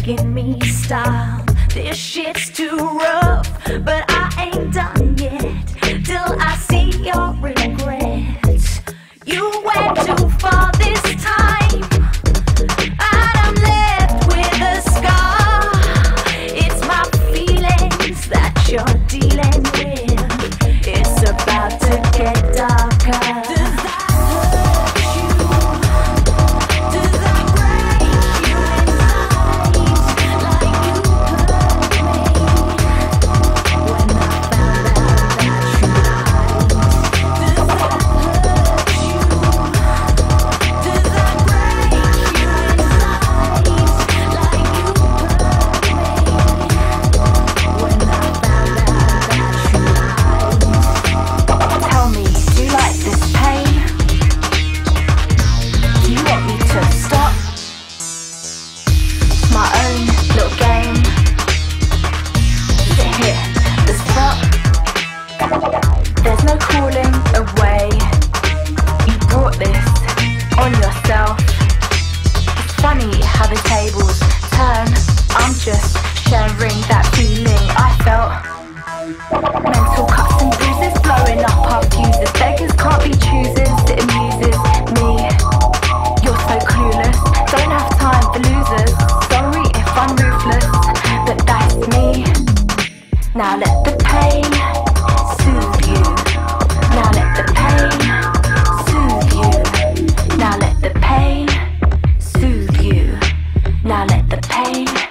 making me stop. This shit's too rough, but I ain't done yet till I see your regrets. You went too far this time, and I'm left with a scar. It's my feelings that you're dealing with. It's about to get darker. There's no crawling away. You brought this on yourself. It's funny how the tables turn. I'm just sharing that feeling I felt. Mental cuts and bruises blowing up our fuses. Beggars can't be choosers. It amuses me. You're so clueless. Don't have time for losers. Sorry if I'm ruthless, but that's me. Now let the pain soothe you. Now let the pain soothe you. Now let the pain soothe you. Now let the pain